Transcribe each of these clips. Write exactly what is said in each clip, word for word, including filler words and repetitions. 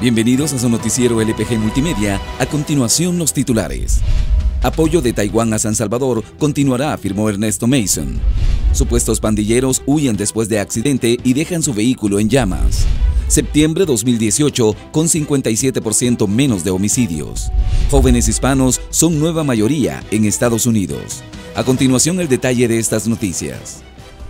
Bienvenidos a su noticiero L P G Multimedia. A continuación, los titulares. Apoyo de Taiwán a San Salvador continuará, afirmó Ernesto Mason. Supuestos pandilleros huyen después de accidente y dejan su vehículo en llamas. Septiembre dos mil dieciocho, con cincuenta y siete por ciento menos de homicidios. Jóvenes hispanos son nueva mayoría en Estados Unidos. A continuación, el detalle de estas noticias.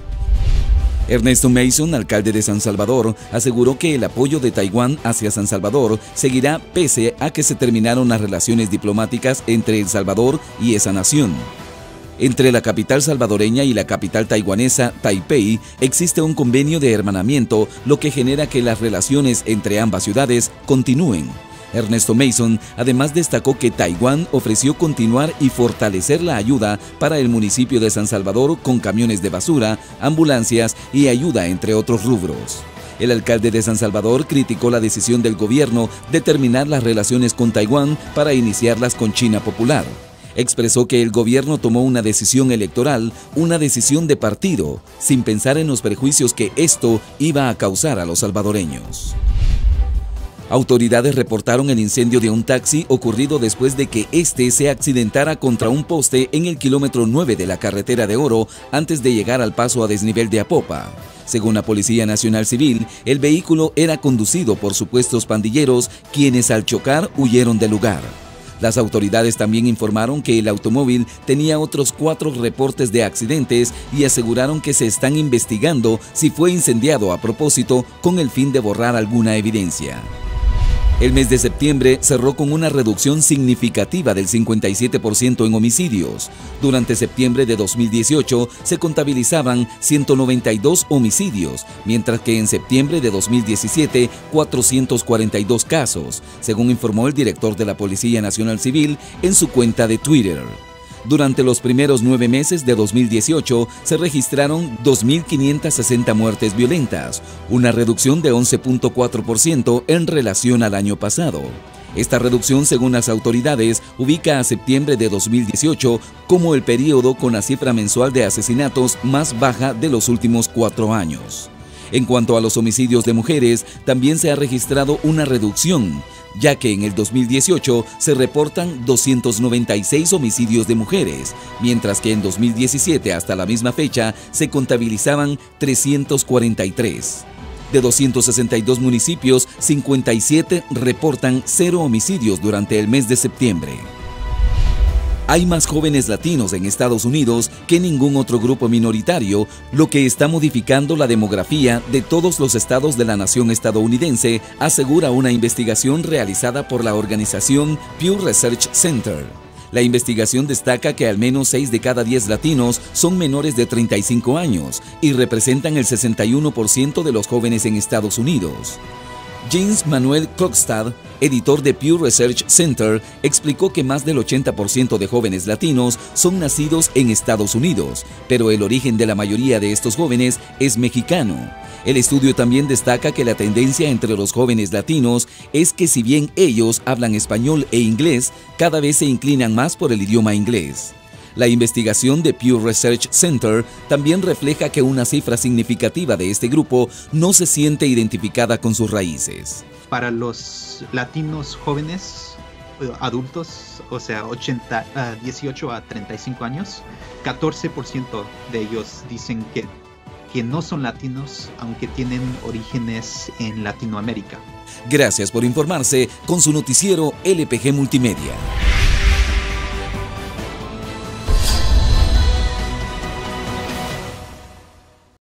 Ernesto Mason, alcalde de San Salvador, aseguró que el apoyo de Taiwán hacia San Salvador seguirá pese a que se terminaron las relaciones diplomáticas entre El Salvador y esa nación. Entre la capital salvadoreña y la capital taiwanesa, Taipei, existe un convenio de hermanamiento, lo que genera que las relaciones entre ambas ciudades continúen. Ernesto Mason además destacó que Taiwán ofreció continuar y fortalecer la ayuda para el municipio de San Salvador con camiones de basura, ambulancias y ayuda, entre otros rubros. El alcalde de San Salvador criticó la decisión del gobierno de terminar las relaciones con Taiwán para iniciarlas con China Popular. Expresó que el gobierno tomó una decisión electoral, una decisión de partido, sin pensar en los perjuicios que esto iba a causar a los salvadoreños. Autoridades reportaron el incendio de un taxi ocurrido después de que este se accidentara contra un poste en el kilómetro nueve de la carretera de Oro antes de llegar al paso a desnivel de Apopa. Según la Policía Nacional Civil, el vehículo era conducido por supuestos pandilleros, quienes al chocar huyeron del lugar. Las autoridades también informaron que el automóvil tenía otros cuatro reportes de accidentes y aseguraron que se están investigando si fue incendiado a propósito con el fin de borrar alguna evidencia. El mes de septiembre cerró con una reducción significativa del cincuenta y siete por ciento en homicidios. Durante septiembre de dos mil dieciocho se contabilizaban ciento noventa y dos homicidios, mientras que en septiembre de dos mil diecisiete cuatrocientos cuarenta y dos casos, según informó el director de la Policía Nacional Civil en su cuenta de Twitter. Durante los primeros nueve meses de dos mil dieciocho se registraron dos mil quinientas sesenta muertes violentas, una reducción de once punto cuatro por ciento en relación al año pasado. Esta reducción, según las autoridades, ubica a septiembre de dos mil dieciocho como el periodo con la cifra mensual de asesinatos más baja de los últimos cuatro años. En cuanto a los homicidios de mujeres, también se ha registrado una reducción, ya que en el dos mil dieciocho se reportan doscientos noventa y seis homicidios de mujeres, mientras que en dos mil diecisiete hasta la misma fecha se contabilizaban trescientos cuarenta y tres. De doscientos sesenta y dos municipios, cincuenta y siete reportan cero homicidios durante el mes de septiembre. Hay más jóvenes latinos en Estados Unidos que ningún otro grupo minoritario, lo que está modificando la demografía de todos los estados de la nación estadounidense, asegura una investigación realizada por la organización Pew Research Center. La investigación destaca que al menos seis de cada diez latinos son menores de treinta y cinco años y representan el sesenta y uno por ciento de los jóvenes en Estados Unidos. James Manuel Krogstad, editor de Pew Research Center, explicó que más del ochenta por ciento de jóvenes latinos son nacidos en Estados Unidos, pero el origen de la mayoría de estos jóvenes es mexicano. El estudio también destaca que la tendencia entre los jóvenes latinos es que si bien ellos hablan español e inglés, cada vez se inclinan más por el idioma inglés. La investigación de Pew Research Center también refleja que una cifra significativa de este grupo no se siente identificada con sus raíces. Para los latinos jóvenes, adultos, o sea, ochenta, uh, dieciocho a treinta y cinco años, catorce por ciento de ellos dicen que, que no son latinos, aunque tienen orígenes en Latinoamérica. Gracias por informarse con su noticiero L P G Multimedia.